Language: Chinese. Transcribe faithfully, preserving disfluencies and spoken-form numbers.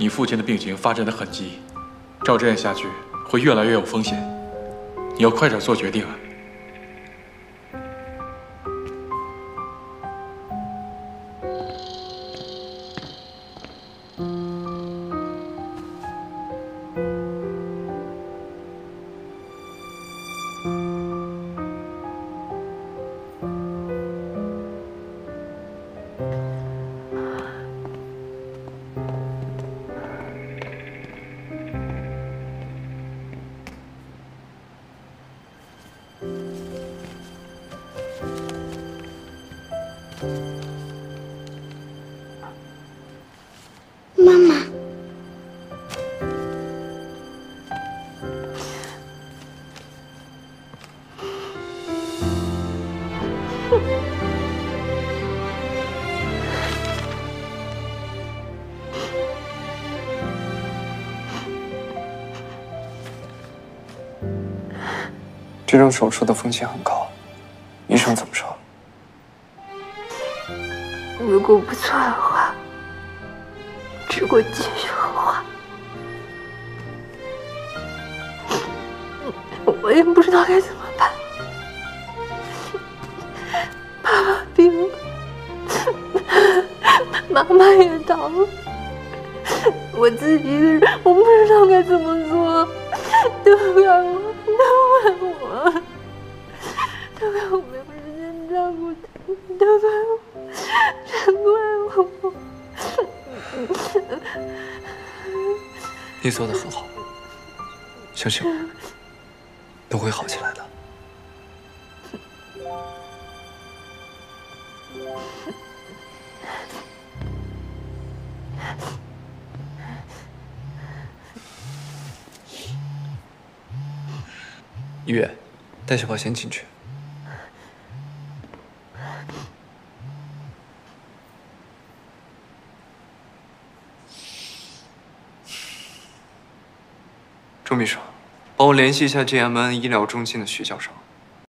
你父亲的病情发展得很急，照这样下去会越来越有风险，你要快点做决定啊！ 妈妈， 这种手术的风险很高，医生怎么说？ 如果不做的话，只会继续恶化。我也不知道该怎么办。爸爸病了，妈妈也倒了，我自己一个人，我不知道该怎么做。都怪我，都怪我，都怪我没有时间照顾他，都怪我，全怪我。 你做得很好，相信我，都会好起来的。医院，带小宝先进去。 钟秘书，帮我联系一下 G M N 医疗中心的徐教授。